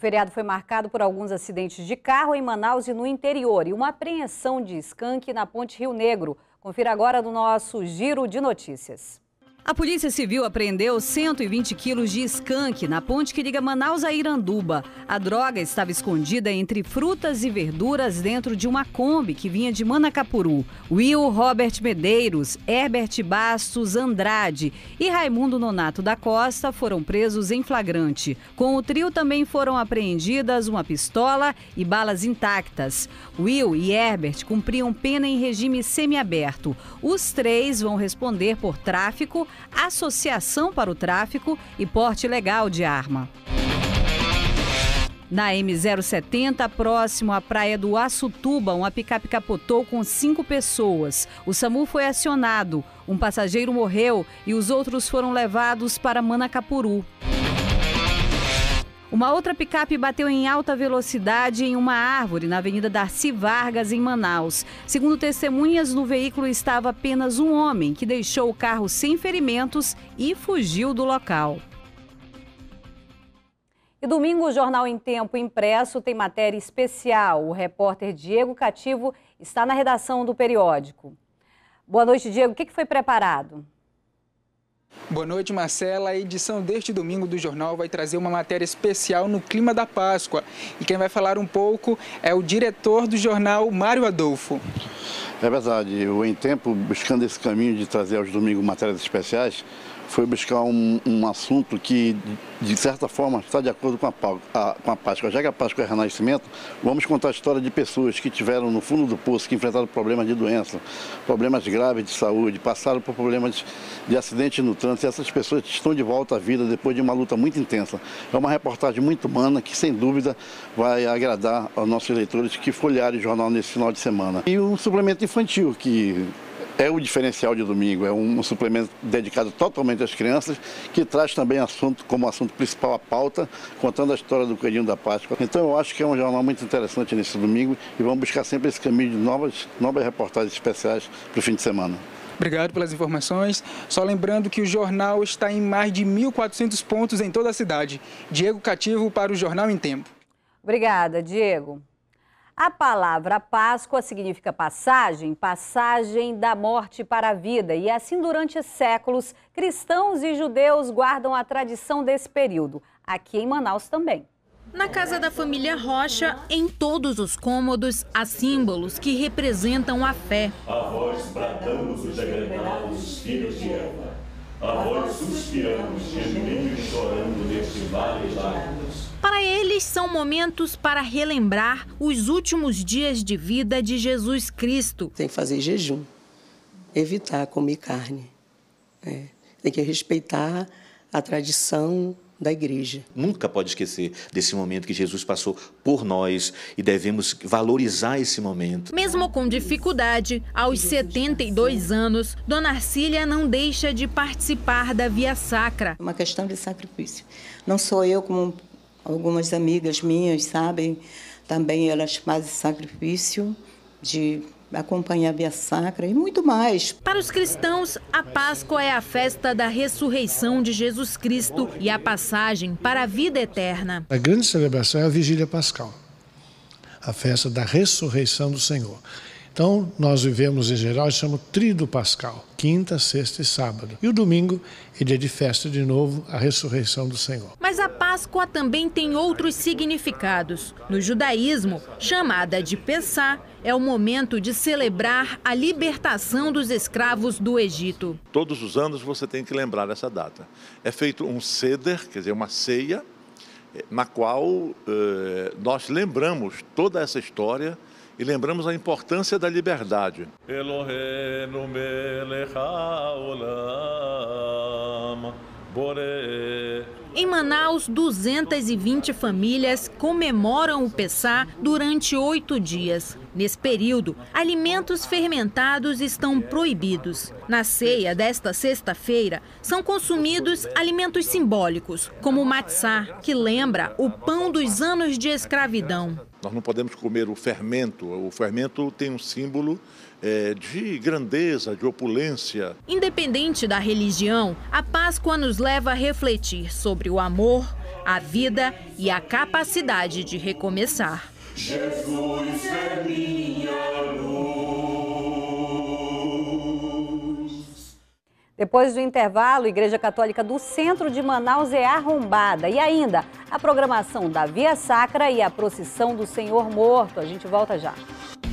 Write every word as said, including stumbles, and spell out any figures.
feriado foi marcado por alguns acidentes de carro em Manaus e no interior e uma apreensão de skunk na Ponte Rio Negro. Confira agora no nosso Giro de Notícias. A Polícia Civil apreendeu cento e vinte quilos de skunk na ponte que liga Manaus a Iranduba. A droga estava escondida entre frutas e verduras dentro de uma Kombi que vinha de Manacapuru. Will Robert Medeiros, Herbert Bastos Andrade e Raimundo Nonato da Costa foram presos em flagrante. Com o trio também foram apreendidas uma pistola e balas intactas. Will e Herbert cumpriam pena em regime semiaberto. Os três vão responder por tráfico, associação para o tráfico e porte ilegal de arma. Na M zero setenta, próximo à praia do Açutuba, uma picape capotou com cinco pessoas. O SAMU foi acionado. Um passageiro morreu e os outros foram levados para Manacapuru. Uma outra picape bateu em alta velocidade em uma árvore na Avenida Darcy Vargas, em Manaus. Segundo testemunhas, no veículo estava apenas um homem que deixou o carro sem ferimentos e fugiu do local. E domingo, o Jornal em Tempo impresso tem matéria especial. O repórter Diego Cativo está na redação do periódico. Boa noite, Diego. O que foi preparado? Boa noite, Marcela. A edição deste domingo do jornal vai trazer uma matéria especial no clima da Páscoa. E quem vai falar um pouco é o diretor do jornal, Mário Adolfo. É verdade. O Em Tempo, buscando esse caminho de trazer aos domingos matérias especiais, foi buscar um, um assunto que, de certa forma, está de acordo com a, a, com a Páscoa. Já que a Páscoa é renascimento, vamos contar a história de pessoas que tiveram no fundo do poço, que enfrentaram problemas de doença, problemas graves de saúde, passaram por problemas de, de acidente no trânsito, e essas pessoas estão de volta à vida depois de uma luta muito intensa. É uma reportagem muito humana que, sem dúvida, vai agradar aos nossos leitores que folhearem o jornal nesse final de semana. E um suplemento infantil, que é o diferencial de domingo, é um suplemento dedicado totalmente às crianças, que traz também assunto, como assunto principal a pauta, contando a história do Coelhinho da Páscoa. Então eu acho que é um jornal muito interessante nesse domingo e vamos buscar sempre esse caminho de novas, novas reportagens especiais para o fim de semana. Obrigado pelas informações. Só lembrando que o jornal está em mais de mil e quatrocentos pontos em toda a cidade. Diego Cativo para o Jornal em Tempo. Obrigada, Diego. A palavra Páscoa significa passagem, passagem da morte para a vida. E assim, durante séculos, cristãos e judeus guardam a tradição desse período. Aqui em Manaus também. Na casa da família Rocha, em todos os cômodos, há símbolos que representam a fé. A vós bradamos os degrenados filhos de Eva. A vós suspiramos, gemendo e chorando neste vale de lágrimas. Para eles, são momentos para relembrar os últimos dias de vida de Jesus Cristo. Tem que fazer jejum, evitar comer carne. É. Tem que respeitar a tradição da igreja. Nunca pode esquecer desse momento que Jesus passou por nós e devemos valorizar esse momento. Mesmo com dificuldade, aos setenta e dois anos, Dona Arcília não deixa de participar da Via Sacra. É uma questão de sacrifício. Não sou eu, como algumas amigas minhas, sabem, também elas fazem sacrifício de acompanhar a Via Sacra e muito mais. Para os cristãos, a Páscoa é a festa da ressurreição de Jesus Cristo e a passagem para a vida eterna. A grande celebração é a Vigília Pascal, a festa da ressurreição do Senhor. Então, nós vivemos, em geral, chama Tríduo Pascal, quinta, sexta e sábado. E o domingo, ele é de festa de novo, a ressurreição do Senhor. Mas a Páscoa também tem outros significados. No judaísmo, chamada de Pessá, é o momento de celebrar a libertação dos escravos do Egito. Todos os anos você tem que lembrar dessa data. É feito um seder, quer dizer, uma ceia, na qual eh, nós lembramos toda essa história e lembramos a importância da liberdade. Elohenu melech haolam, boreh. Em Manaus, duzentas e vinte famílias comemoram o Pessá durante oito dias. Nesse período, alimentos fermentados estão proibidos. Na ceia desta sexta-feira, são consumidos alimentos simbólicos, como o matzá, que lembra o pão dos anos de escravidão. Nós não podemos comer o fermento. O fermento tem um símbolo é, de grandeza, de opulência. Independente da religião, a Páscoa nos leva a refletir sobre o amor, a vida e a capacidade de recomeçar. Jesus é minha luz. Depois do intervalo, a Igreja Católica do Centro de Manaus é arrombada. E ainda, a programação da Via Sacra e a procissão do Senhor Morto. A gente volta já.